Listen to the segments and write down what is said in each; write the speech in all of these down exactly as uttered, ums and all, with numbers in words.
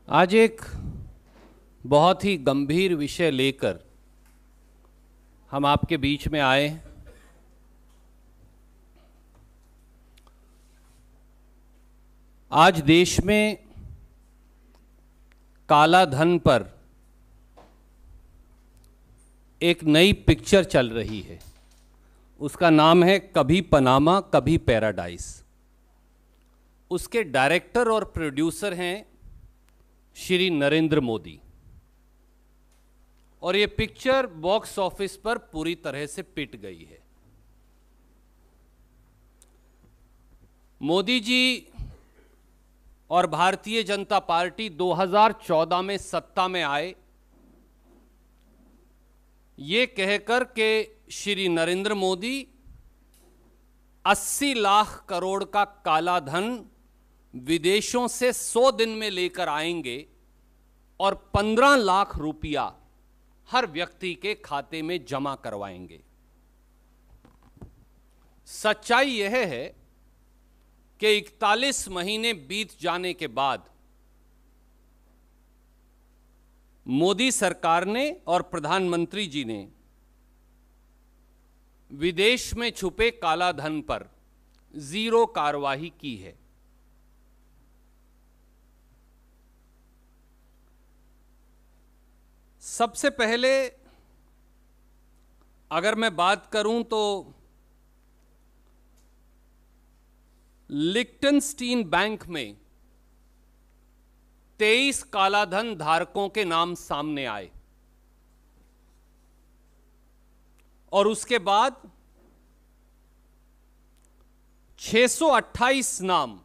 आज एक बहुत ही गंभीर विषय लेकर हम आपके बीच में आए। आज देश में काला धन पर एक नई पिक्चर चल रही है। उसका नाम है कभी पनामा कभी पैराडाइज। उसके डायरेक्टर और प्रोड्यूसर हैं श्री नरेंद्र मोदी, और ये पिक्चर बॉक्स ऑफिस पर पूरी तरह से पिट गई है। मोदी जी और भारतीय जनता पार्टी दो हज़ार चौदह में सत्ता में आए, ये कहकर के श्री नरेंद्र मोदी अस्सी लाख करोड़ का काला धन विदेशों से सौ दिन में लेकर आएंगे और पंद्रह लाख रुपया हर व्यक्ति के खाते में जमा करवाएंगे। सच्चाई यह है कि इकतालीस महीने बीत जाने के बाद मोदी सरकार ने और प्रधानमंत्री जी ने विदेश में छुपे काला धन पर जीरो कार्रवाई की है। सबसे पहले अगर मैं बात करूं तो लिक्टन बैंक में तेईस कालाधन धारकों के नाम सामने आए, और उसके बाद छह सौ अट्ठाईस नाम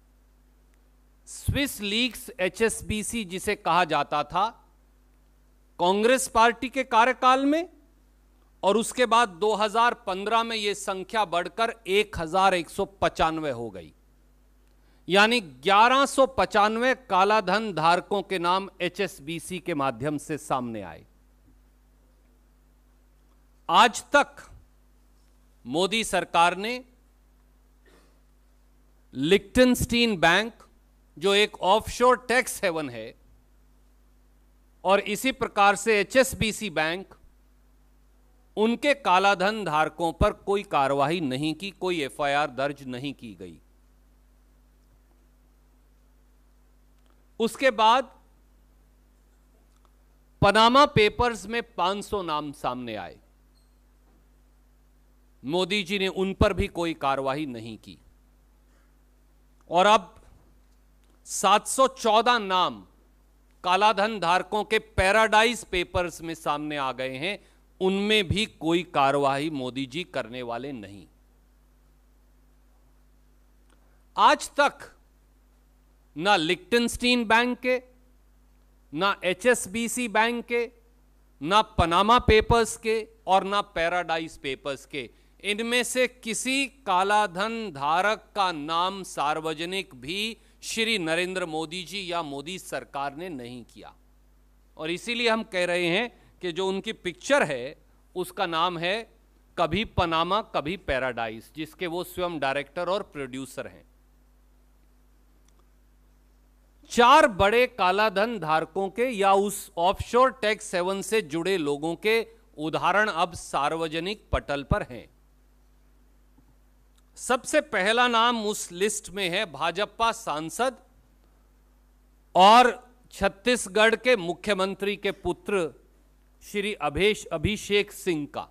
Swiss Leaks H S B C जिसे कहा जाता था कांग्रेस पार्टी के कार्यकाल में, और उसके बाद दो हज़ार पंद्रह में यह संख्या बढ़कर एक हजार एक सौ पचानवे हो गई। यानी ग्यारह सौ पचानवे कालाधन धारकों के नाम एच एस बी सी के माध्यम से सामने आए। आज तक मोदी सरकार ने लिक्टनस्टीन बैंक, जो एक ऑफशोर टैक्स हेवन है, और इसी प्रकार से H S B C bank, उनके कालाधन धारकों पर कोई कार्रवाई नहीं की, कोई एफ आई आर दर्ज नहीं की गई। उसके बाद पनामा पेपर्स में पाँच सौ नाम सामने आए। मोदी जी ने उन पर भी कोई कार्रवाई नहीं की, और अब सात सौ चौदह नाम कालाधन धारकों के पैराडाइज पेपर्स में सामने आ गए हैं। उनमें भी कोई कार्रवाई मोदी जी करने वाले नहीं। आज तक ना लिक्टनस्टीन बैंक के, ना H S B C bank के, ना पनामा पेपर्स के, और ना पैराडाइज पेपर्स के, इनमें से किसी कालाधन धारक का नाम सार्वजनिक भी श्री नरेंद्र मोदी जी या मोदी सरकार ने नहीं किया। और इसीलिए हम कह रहे हैं कि जो उनकी पिक्चर है उसका नाम है कभी पनामा कभी पैराडाइज, जिसके वो स्वयं डायरेक्टर और प्रोड्यूसर हैं। चार बड़े कालाधन धारकों के या उस ऑफशोर टैक्स हेवन से जुड़े लोगों के उदाहरण अब सार्वजनिक पटल पर हैं। सबसे पहला नाम उस लिस्ट में है भाजपा सांसद और छत्तीसगढ़ के मुख्यमंत्री के पुत्र श्री अभेश अभिषेक सिंह का।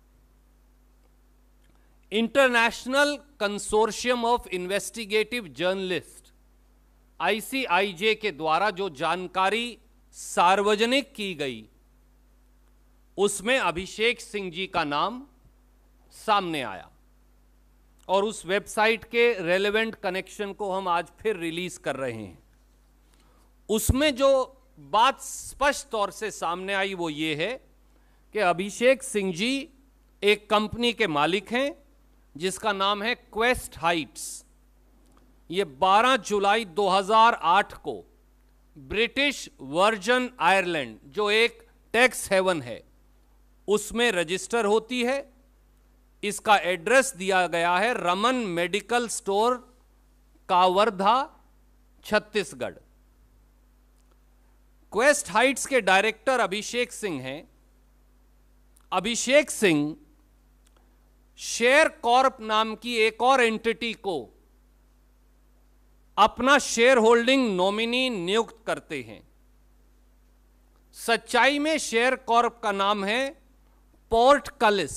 International Consortium of Investigative Journalist I C I J के द्वारा जो जानकारी सार्वजनिक की गई, उसमें अभिषेक सिंह जी का नाम सामने आया, और उस वेबसाइट के रेलेवेंट कनेक्शन को हम आज फिर रिलीज कर रहे हैं। उसमें जो बात स्पष्ट तौर से सामने आई वो ये है कि अभिषेक सिंह जी एक कंपनी के मालिक हैं जिसका नाम है क्वेस्ट हाइट्स। ये बारह जुलाई दो हज़ार आठ को ब्रिटिश वर्जन आयरलैंड, जो एक टैक्स हेवन है, उसमें रजिस्टर होती है। इसका एड्रेस दिया गया है Raman medical store, Kawardha, Chhattisgarh. Quest Heights के डायरेक्टर अभिषेक सिंह हैं। अभिषेक सिंह शेयर कॉर्प नाम की एक और एंटिटी को अपना शेयर होल्डिंग नॉमिनी नियुक्त करते हैं। सच्चाई में शेयर कॉर्प का नाम है पोर्ट कलिस,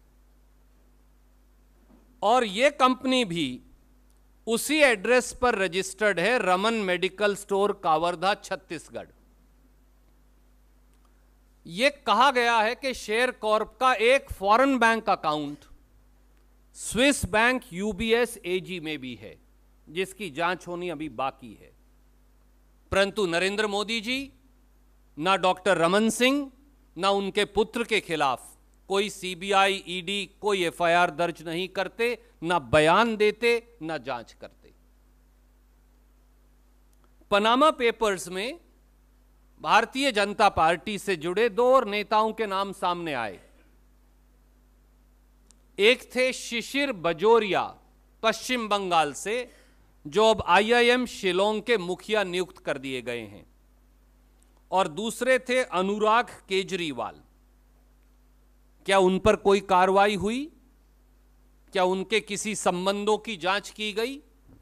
और यह कंपनी भी उसी एड्रेस पर रजिस्टर्ड है, रमन मेडिकल स्टोर, कावर्धा, छत्तीसगढ़। यह कहा गया है कि शेयर कॉर्प का एक foreign bank account Swiss bank UBS AG में भी है, जिसकी जांच होनी अभी बाकी है। परंतु नरेंद्र मोदी जी ना डॉक्टर रमन सिंह ना उनके पुत्र के खिलाफ कोई सीबीआई, ईडी कोई एफआईआर दर्ज नहीं करते, ना बयान देते, ना जांच करते। पनामा पेपर्स में भारतीय जनता पार्टी से जुड़े दो और नेताओं के नाम सामने आए। एक थे शिशिर बजोरिया, पश्चिम बंगाल से, जो अब आईआईएम शिलोंग के मुखिया नियुक्त कर दिए गए हैं, और दूसरे थे अनुराग केजरीवाल। क्या उन पर कोई कार्रवाई हुई? क्या उनके किसी संबंधों की जांच की गई?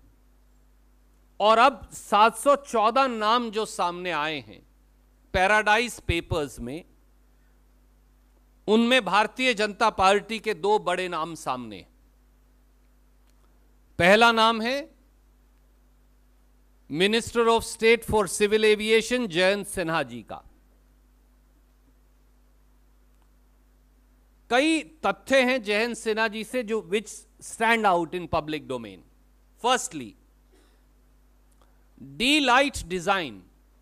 और अब सात सौ चौदह नाम जो सामने आए हैं पैराडाइज पेपर्स में, उनमें भारतीय जनता पार्टी के दो बड़े नाम सामने। पहला नाम है minister of state for civil aviation Jayant Sinha ji का। कई तथ्य हैं जयंत सिन्हा जी से जो which stand out in public domain. Firstly, D light design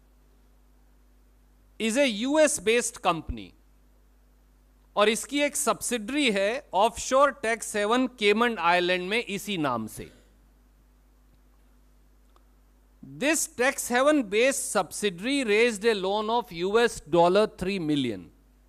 is a US based company, और इसकी एक सब्सिडरी है offshore tax haven Cayman island में इसी नाम से। This tax haven based subsidiary raised a loan of US dollar three million,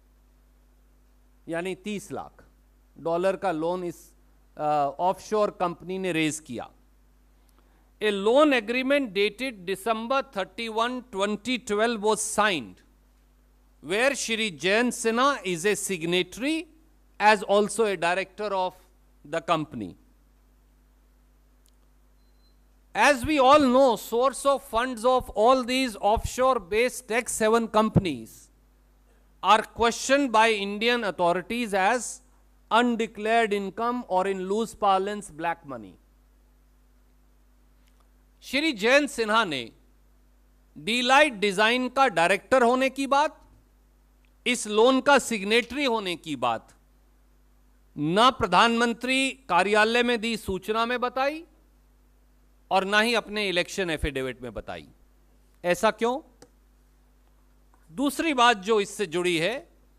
यानी तीस लाख डॉलर का लोन इस ऑफशोर कंपनी ने रेज किया। A loan agreement dated December thirty one twenty twelve was signed, where Shri Jayant Sinha is a signatory as also a director of the company. As we all know, source of funds of all these offshore based tax haven companies are questioned by Indian authorities as undeclared income or in loose parlance black money. Shri Jayant Sinha ने D-Light design का director होने की बात, इस loan का signatory होने की बात ना प्रधानमंत्री कार्यालय में दी सूचना में बताई और ना ही अपने इलेक्शन एफिडेविट में बताई। ऐसा क्यों? दूसरी बात जो इससे जुड़ी है,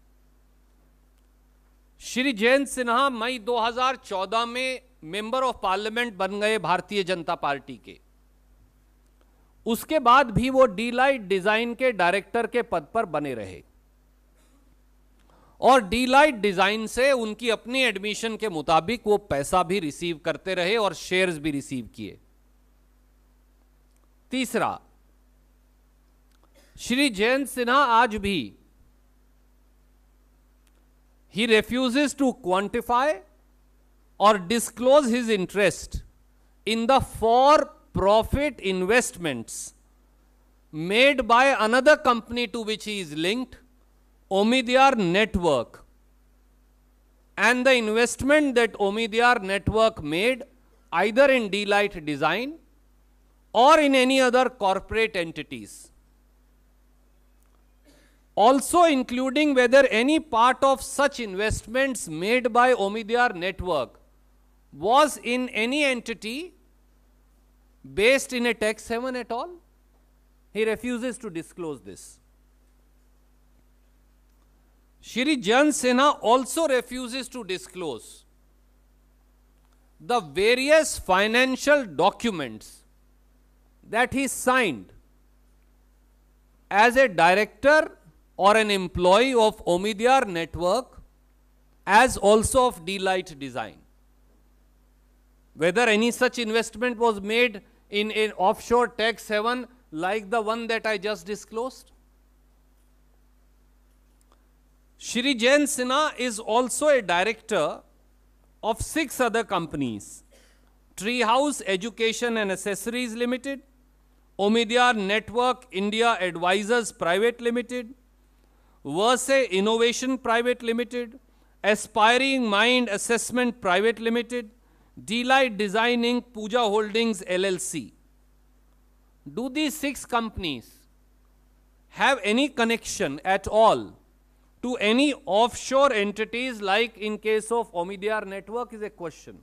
श्री जयंत सिन्हा मई दो हज़ार चौदह में मेंबर ऑफ पार्लियामेंट बन गए भारतीय जनता पार्टी के। उसके बाद भी वो डी-लाइट डिजाइन के डायरेक्टर के पद पर बने रहे, और डी-लाइट डिजाइन से उनकी अपनी एडमिशन के मुताबिक वो पैसा भी रिसीव करते रहे और शेयर्स भी रिसीव किए। तीसरा, श्री जयंत सिन्हा आज भी ही refuses to quantify or disclose his interest in the for-profit investments made by another company to which he is linked, Omidyar Network, and the investment that Omidyar Network made either in D-Light Design or in any other corporate entities. Also including whether any part of such investments made by Omidyar Network was in any entity based in a tax haven at all. He refuses to disclose this. Shri Jayant Sinha also refuses to disclose the various financial documents that he signed as a director or an employee of Omidyar Network, as also of D-Light Design. Whether any such investment was made in an offshore tax haven like the one that I just disclosed, Shri Jain Sinha is also a director of six other companies: Treehouse Education and Accessories Limited, Omidyar Network India Advisors Private Limited, Verse Innovation Private Limited, Aspiring Mind Assessment Private Limited, Delight Designing Puja Holdings L L C. Do these six companies have any connection at all to any offshore entities, like in case of Omidyar Network, is a question.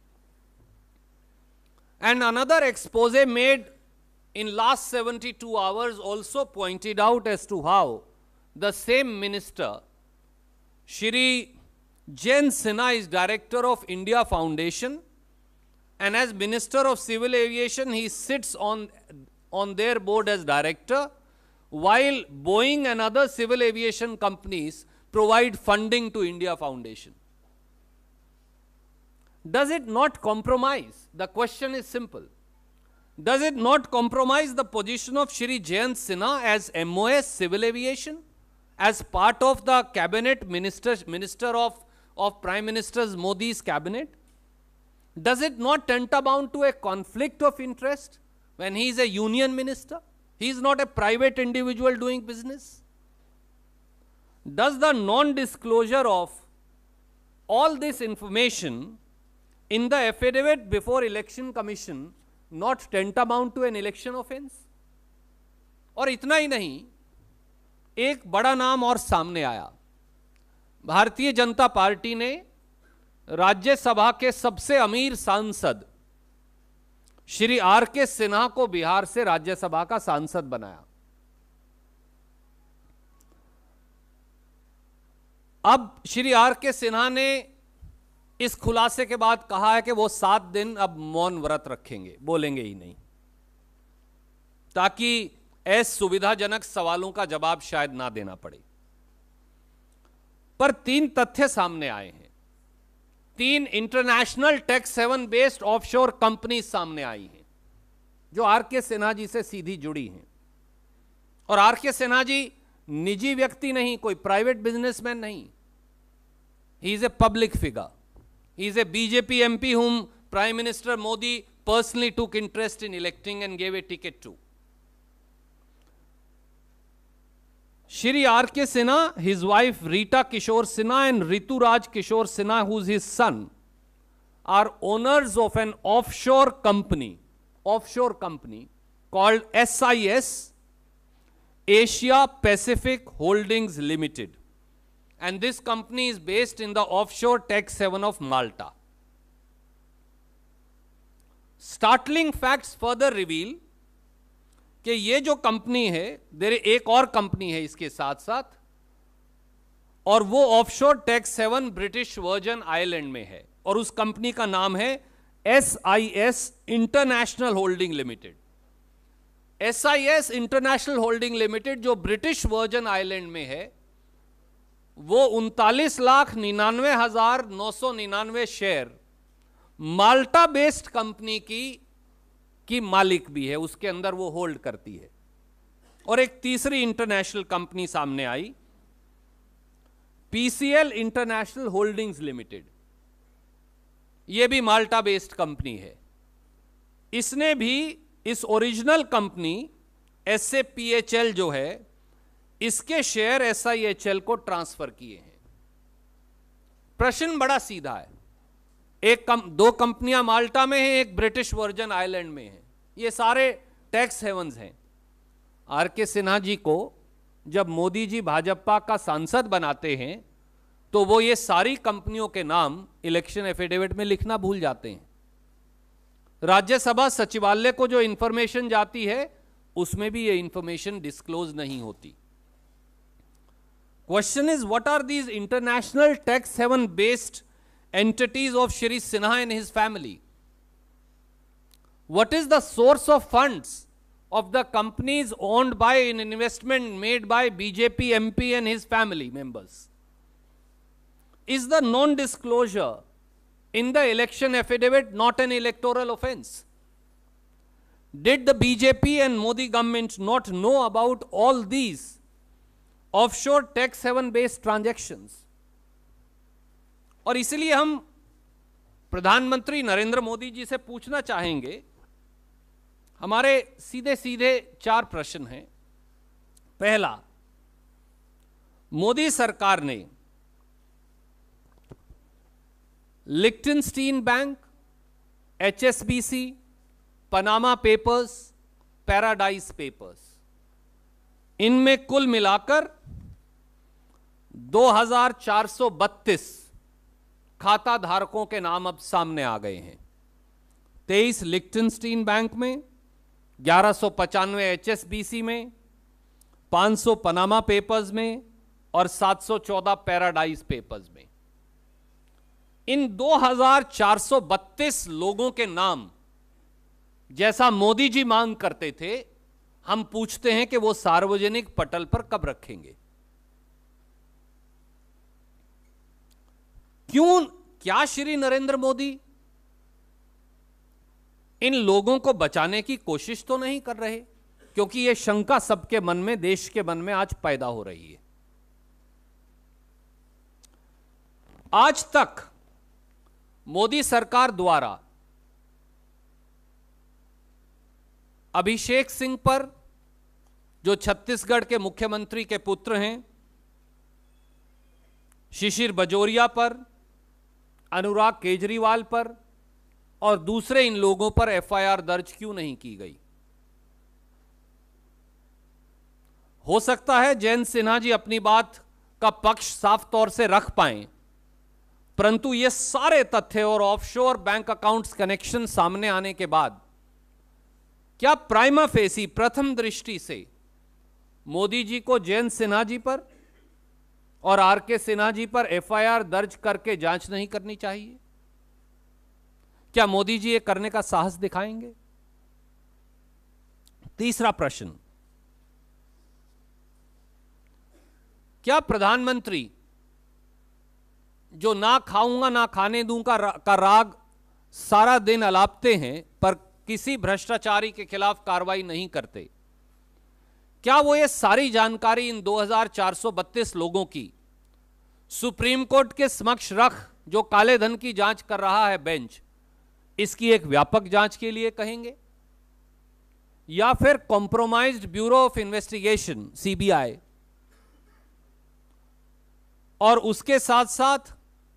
And another expose made in last seventy-two hours also pointed out as to how the same minister, Shri Jain Sinha, is director of India Foundation, and as Minister of Civil Aviation he sits on, on their board as director, while Boeing and other civil aviation companies provide funding to India Foundation. Does it not compromise? The question is simple. Does it not compromise the position of Shri Jain Sinha as M O S Civil Aviation, as part of the cabinet minister, minister of, of Prime Minister Modi's cabinet? Does it not tantamount to a conflict of interest when he is a union minister? He is not a private individual doing business. Does the non-disclosure of all this information in the affidavit before Election Commission not tantamount to an election offense? और इतना ही नहीं, एक बड़ा नाम और सामने आया. Bharatiya Janata party ने राज्यसभा के सबसे अमीर सांसद श्री आर के सिन्हा को बिहार से राज्यसभा का सांसद बनाया. अब श्री आर के सिन्हा ने इस खुलासे के बाद कहा है कि वो सात दिन अब मौन व्रत रखेंगे, बोलेंगे ही नहीं, ताकि ऐसे सुविधाजनक सवालों का जवाब शायद ना देना पड़े. पर तीन तथ्य सामने आए हैं. तीन international tax haven based offshore company सामने आई हैं जो आर के सिन्हा जी से सीधी जुड़ी हैं. और आर के सिन्हा जी निजी व्यक्ति नहीं, कोई प्राइवेट बिजनेसमैन नहीं. He is a public figure. He is a B J P M P whom Prime Minister Modi personally took interest in electing and gave a ticket to. Shri R K Sinha, his wife Rita Kishore Sinha, and Ritu Raj Kishore Sinha, who is his son, are owners of an offshore company, offshore company called S I S, Asia Pacific Holdings Limited. And this company is based in the offshore tax haven of Malta. Startling facts further reveal कि ये जो company है, देर एक और company है इसके साथ साथ, और वो offshore tax haven British Virgin island में है, और उस कंपनी का नाम है S I S international holding limited. S I S international holding limited जो ब्रिटिश वर्जन आइलैंड में है, वो उनतालीस लाख निन्यानवे हजार नौ सौ निन्यानवे शेयर माल्टा बेस्ड कंपनी की की मालिक भी है, उसके अंदर वो होल्ड करती है. और एक तीसरी इंटरनेशनल कंपनी सामने आई, पीसीएल इंटरनेशनल होल्डिंग्स लिमिटेड. ये भी माल्टा बेस्ड कंपनी है. इसने भी इस original company S A P H L जो है, इसके शेयर एस आई एच एल को ट्रांसफर किए हैं. प्रश्न बड़ा सीधा है. एक कम, दो कंपनियां माल्टा में हैं, एक ब्रिटिश वर्जन आइलैंड में है. ये सारे टैक्स हेवंस हैं. आर के सिन्हा जी को जब मोदी जी भाजपा का सांसद बनाते हैं तो वो ये सारी कंपनियों के नाम इलेक्शन एफिडेविट में लिखना भूल जाते हैं. राज्यसभा सचिवालय को जो इंफॉर्मेशन जाती है उसमें भी ये इंफॉर्मेशन डिस्क्लोज नहीं होती. Question is, what are these international tax haven based entities of Shri Sinha and his family? What is the source of funds of the companies owned by an investment made by B J P M P and his family members? Is the non-disclosure in the election affidavit not an electoral offense? Did the B J P and Modi government not know about all these offshore tax haven based transactions. और इसलिए हम प्रधानमंत्री नरेंद्र मोदी जी से पूछना चाहेंगे, हमारे सीधे सीधे चार प्रश्न हैं। पहला, मोदी सरकार ने Liechtenstein bank, HSBC, Panama Papers, Paradise Papers, इनमें कुल मिलाकर दो हज़ार चार सौ बत्तीस खाता धारकों के नाम अब सामने आ गए हैं। तेईस लिक्टनस्टीन बैंक में, ग्यारह सौ पचानवे एचएसबीसी में, पाँच सौ पनामा पेपर्स में और सात सौ चौदह पैराडाइज पेपर्स में। इन दो हज़ार चार सौ बत्तीस लोगों के नाम जैसा मोदी जी मांग करते थे, हम पूछते हैं कि वो सार्वजनिक पटल पर कब रखेंगे? क्यों? क्या श्री नरेंद्र मोदी इन लोगों को बचाने की कोशिश तो नहीं कर रहे? क्योंकि यह शंका सबके मन में, देश के मन में आज पैदा हो रही है। आज तक मोदी सरकार द्वारा अभिषेक सिंह पर, जो छत्तीसगढ़ के मुख्यमंत्री के पुत्र हैं, शिशिर बजोरिया पर, अनुराग केजरीवाल पर और दूसरे इन लोगों पर एफआईआर दर्ज क्यों नहीं की गई? हो सकता है जयंत सिन्हा जी अपनी बात का पक्ष साफ तौर से रख पाएं, परंतु ये सारे तथ्य और ऑफशोर बैंक अकाउंट्स कनेक्शन सामने आने के बाद क्या प्राइमा फेसी, प्रथम दृष्टि से मोदी जी को जयंत सिन्हा जी पर और आर के सिन्हा जी पर एफआईआर दर्ज करके जांच नहीं करनी चाहिए? क्या मोदी जी ये करने का साहस दिखाएंगे? तीसरा प्रश्न, क्या प्रधानमंत्री जो ना खाऊंगा ना खाने दूंगा रा, का राग सारा दिन अलापते हैं पर किसी भ्रष्टाचारी के खिलाफ कार्रवाई नहीं करते, क्या वो ये सारी जानकारी इन दो हज़ार चार सौ बत्तीस लोगों की सुप्रीम कोर्ट के समक्ष रख, जो काले धन की जांच कर रहा है बेंच, इसकी एक व्यापक जांच के लिए कहेंगे? या फिर compromised Bureau of Investigation CBI और उसके साथ साथ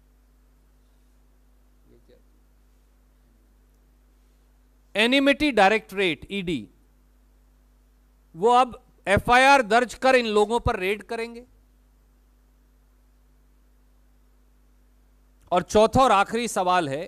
एनिमिटी डायरेक्टरेट ईडी, वो अब एफआईआर दर्ज कर इन लोगों पर रेड करेंगे? और चौथा और आखिरी सवाल है,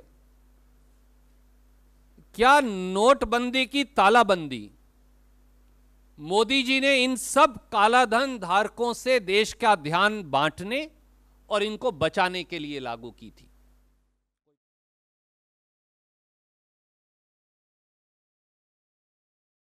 क्या नोटबंदी की तालाबंदी मोदी जी ने इन सब कालाधन धारकों से देश का ध्यान बांटने और इनको बचाने के लिए लागू की थी?